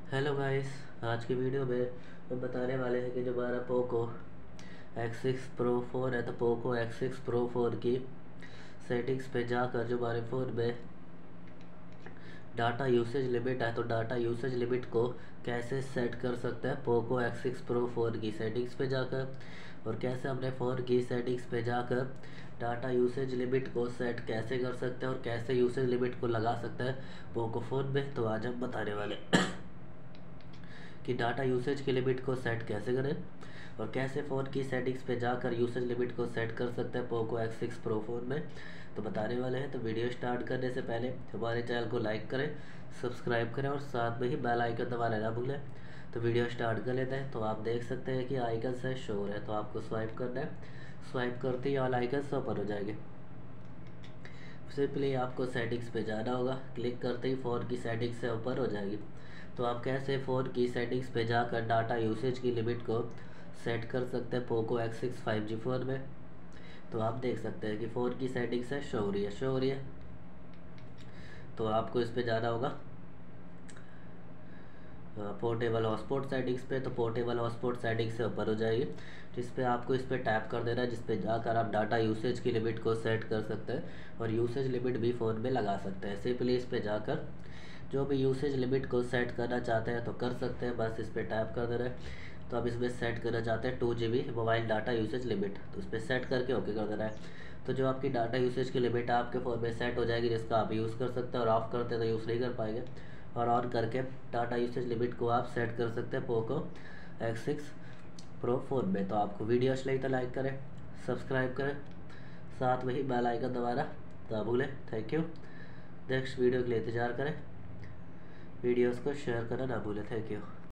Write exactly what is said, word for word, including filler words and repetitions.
Hello guys, आज की video में हम बताने वाले हैं कि जो हमारा Poco X six pro phone है तो Poco X six pro phone की सेटिंग्स पे जाकर जो हमारे फ़ोन में डाटा यूसेज लिमिट है तो डाटा यूसेज लिमिट को कैसे सेट कर सकते हैं Poco X six pro phone की सेटिंग्स पे जाकर, और कैसे अपने फ़ोन की सेटिंग्स पे जाकर डाटा यूसेज लिमिट को सेट कैसे कर सकते हैं और कैसे यूसेज लिमिट को लगा सकते हैं पोको फ़ोन में। तो आज हम बताने वाले कि डाटा यूसेज की लिमिट को सेट कैसे करें और कैसे फ़ोन की सेटिंग्स पे जाकर यूसेज लिमिट को सेट कर सकते हैं Poco X six pro phone में, तो बताने वाले हैं। तो वीडियो स्टार्ट करने से पहले हमारे चैनल को लाइक करें, सब्सक्राइब करें और साथ में ही बेल आइकन दबाना ना भूलें। तो वीडियो स्टार्ट कर लेते हैं। तो आप देख सकते हैं कि आइकन से शो हो रहा है, तो आपको स्वाइप करना है। स्वाइप करते ही ऑल आइकन ओपन हो जाएंगे। सिंपली आपको सेटिंग्स पे जाना होगा, क्लिक करते ही फ़ोन की सेटिंग्स से ऊपर हो जाएगी। तो आप कैसे फ़ोन की सेटिंग्स पे जाकर डाटा यूसेज की लिमिट को सेट कर सकते हैं Poco X six five G phone में। तो आप देख सकते हैं कि फ़ोन की सेटिंग्स है शो हो रही है शो हो रही है तो आपको इस पे जाना होगा पोर्टेबल हॉटस्पॉट सेटिंग्स पे। तो पोर्टेबल हॉटस्पॉट सेटिंग्स से ऊपर हो जाएगी, जिस पे आपको इस पे टैप कर देना है, जिस पे जाकर आप डाटा यूसेज की लिमिट को सेट कर सकते हैं और यूसेज लिमिट भी फ़ोन में लगा सकते हैं। सिंपली इस पे जाकर जो भी यूसेज लिमिट को सेट करना चाहते हैं तो कर सकते हैं, बस इस पर टैप कर देना है। तो अब इसमें सेट करना चाहते हैं two G B mobile data usage limit, तो इस पर सेट करके ओके कर देना है। तो जो आपकी डाटा यूसेज की लिमिट आपके फ़ोन में सेट हो जाएगी, जिसका आप यूज़ कर सकते हैं, और ऑफ़ करते हैं तो यूज़ नहीं कर पाएंगे, और ऑन करके डाटा यूसेज लिमिट को आप सेट कर सकते हैं Poco X six pro phone में। तो आपको वीडियो अच्छी लगी तो लाइक करें, सब्सक्राइब करें, साथ में ही बेल आइकन दबाना ना भूलें। Thank you. नेक्स्ट वीडियो के लिए इंतज़ार करें, वीडियोस को शेयर करना ना भूलें। Thank you.